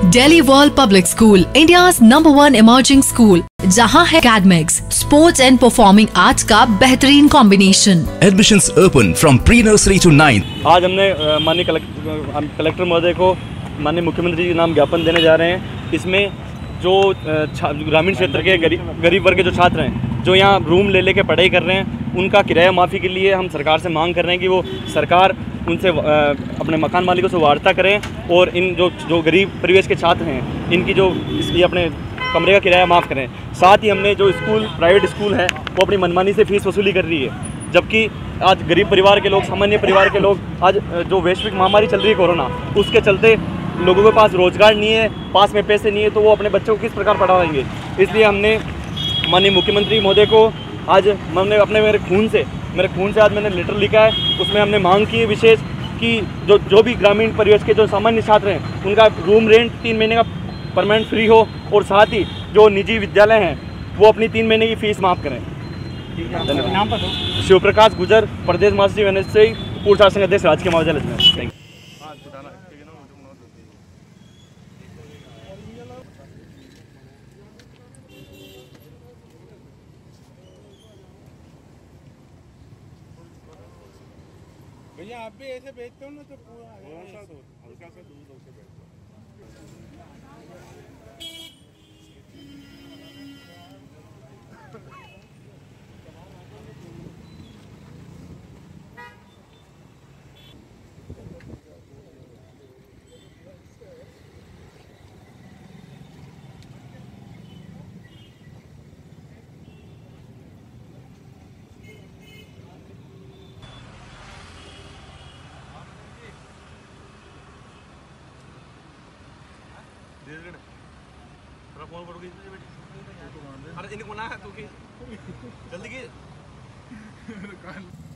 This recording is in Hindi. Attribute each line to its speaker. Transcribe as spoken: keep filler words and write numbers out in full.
Speaker 1: Delhi World Public School, India's number one emerging school, जहां है academics, sports and performing arts का बेहतरीन combination.
Speaker 2: Admissions open from pre nursery to ninth.
Speaker 3: आज हमने माननीय कलेक्टर महोदय को माननीय मुख्यमंत्री जी नाम ज्ञापन देने जा रहे हैं। इसमें जो ग्रामीण क्षेत्र के गरीब गरीब वर्ग के जो छात्र हैं, जो यहाँ रूम ले लेके पढ़ाई कर रहे हैं, उनका किराया माफ़ी के लिए हम सरकार से मांग कर रहे हैं कि वो सरकार उनसे अपने मकान मालिकों से वार्ता करें और इन जो जो गरीब परिवेश के छात्र हैं, इनकी जो इसलिए अपने कमरे का किराया माफ़ करें। साथ ही हमने जो स्कूल प्राइवेट स्कूल है वो अपनी मनमानी से फ़ीस वसूली कर रही है, जबकि आज गरीब परिवार के लोग, सामान्य परिवार के लोग, आज जो वैश्विक महामारी चल रही है कोरोना, उसके चलते लोगों के पास रोज़गार नहीं है, पास में पैसे नहीं है, तो वो अपने बच्चों को किस प्रकार पढ़ाएंगे। इसलिए हमने माननीय मुख्यमंत्री महोदय को आज हमने अपने मेरे खून से मेरे खून से आज मैंने लेटर लिखा है। उसमें हमने मांग की है विशेष कि जो जो भी ग्रामीण परिवेश के जो सामान्य छात्र हैं, उनका रूम रेंट तीन महीने का परमानेंट फ्री हो, और साथ ही जो निजी विद्यालय हैं वो अपनी तीन महीने की फ़ीस माफ़ करें।
Speaker 4: नाम बताओ।
Speaker 3: शिव प्रकाश गुजर, प्रदेश महासचिव एन एस सी, पूर्व शासन अध्यक्ष राजकीय महाविद्यालय में। Thank you.
Speaker 4: भैया आप भी ऐसे बेचते हो ना, तो पूरा हल्का सा दूध होके बेचते हो। फोन करोगे अरे इनको ना, जल्दी की